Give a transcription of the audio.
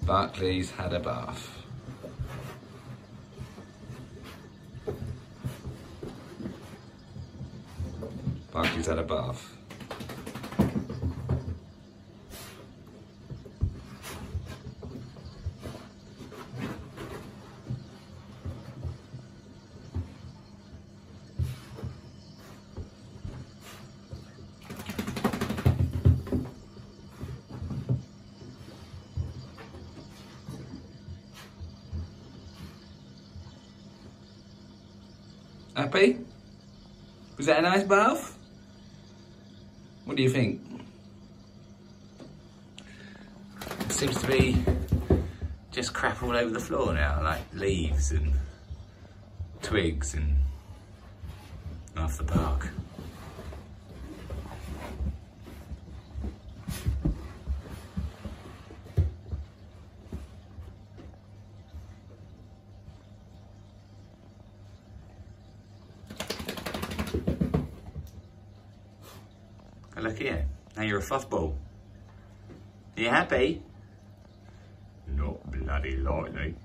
Barkley's had a bath. Barkley's had a bath. Happy? Was that a nice bath? What do you think? It seems to be just crap all over the floor now, like leaves and twigs and off the park. Look here, now you're a fussball. Are you happy? Not bloody likely.